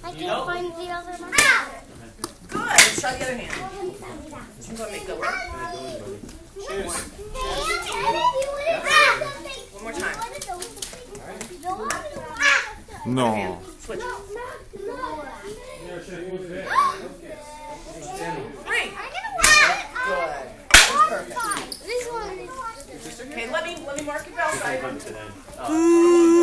I can't find the other one. Good. Let's try the other hand. This one's gonna make good work. Cheers. One more time. No. Switch. Three. Good. That's perfect. This one is. Okay, let me mark your bell side.